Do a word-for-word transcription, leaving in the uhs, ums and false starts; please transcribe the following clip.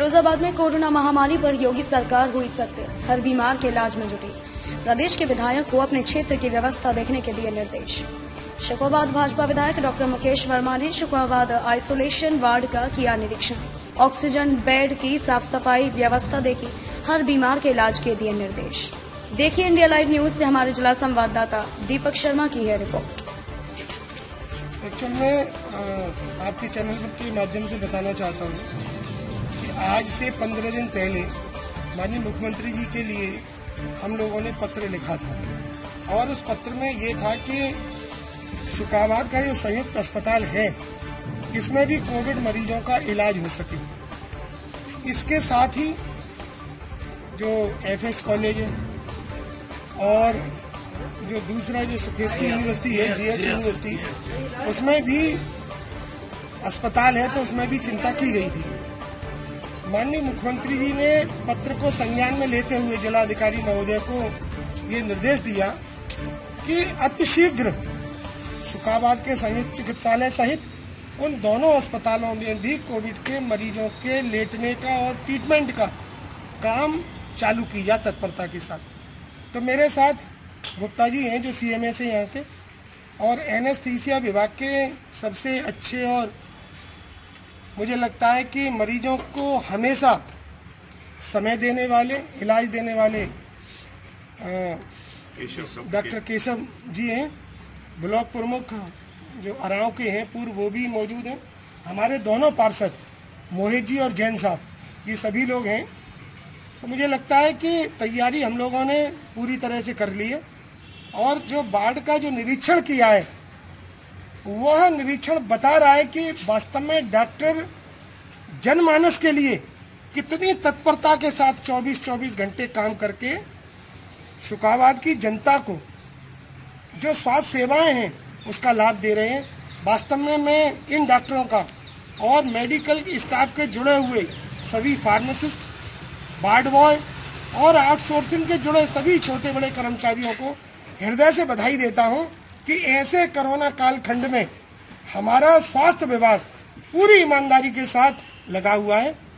फिरोजाबाद में कोरोना महामारी पर योगी सरकार हुई सत्य, हर बीमार के इलाज में जुटी। प्रदेश के विधायक को अपने क्षेत्र की व्यवस्था देखने के दिए निर्देश। शुक्रवार भाजपा विधायक डॉक्टर मुकेश वर्मा ने शुक्रवार आइसोलेशन वार्ड का किया निरीक्षण। ऑक्सीजन बेड की साफ सफाई व्यवस्था देखी, हर बीमार के इलाज के दिए निर्देश। देखिए इंडिया लाइव न्यूज से हमारे जिला संवाददाता दीपक शर्मा की है रिपोर्ट। एक्चुअल में आपके चैनल के माध्यम से बताना चाहता हूँ कि आज से पंद्रह दिन पहले माननीय मुख्यमंत्री जी के लिए हम लोगों ने पत्र लिखा था और उस पत्र में ये था कि शुक्रवार का जो संयुक्त अस्पताल है इसमें भी कोविड मरीजों का इलाज हो सके। इसके साथ ही जो एफएस कॉलेज है और जो दूसरा जो सुखेस्की यूनिवर्सिटी है, जीएच यूनिवर्सिटी, उसमें भी अस्पताल है तो उसमें भी चिंता की गई थी। माननीय मुख्यमंत्री जी ने पत्र को संज्ञान में लेते हुए जिलाधिकारी महोदय को ये निर्देश दिया कि अतिशीघ्र शुक्रवार के संयुक्त चिकित्सालय सहित उन दोनों अस्पतालों में भी कोविड के मरीजों के लेटने का और ट्रीटमेंट का काम चालू किया तत्परता के साथ। तो मेरे साथ गुप्ता जी हैं जो सीएमए से यहाँ के और एनेस्थीसिया विभाग के सबसे अच्छे और मुझे लगता है कि मरीजों को हमेशा समय देने वाले, इलाज देने वाले डॉक्टर केशव जी हैं। ब्लॉक प्रमुख जो अराव के हैं पूर्व, वो भी मौजूद हैं। हमारे दोनों पार्षद मोहित जी और जैन साहब, ये सभी लोग हैं। तो मुझे लगता है कि तैयारी हम लोगों ने पूरी तरह से कर ली है और जो वार्ड का जो निरीक्षण किया है वह निरीक्षण बता रहा है कि वास्तव में डॉक्टर जनमानस के लिए कितनी तत्परता के साथ चौबीस चौबीस घंटे काम करके शुक्रवार की जनता को जो स्वास्थ्य सेवाएं हैं उसका लाभ दे रहे हैं। वास्तव में मैं इन डॉक्टरों का और मेडिकल स्टाफ के जुड़े हुए सभी फार्मासिस्ट, वार्ड बॉय और आउटसोर्सिंग के जुड़े सभी छोटे बड़े कर्मचारियों को हृदय से बधाई देता हूं कि ऐसे कोरोना काल खंड में हमारा स्वास्थ्य विभाग पूरी ईमानदारी के साथ लगा हुआ है।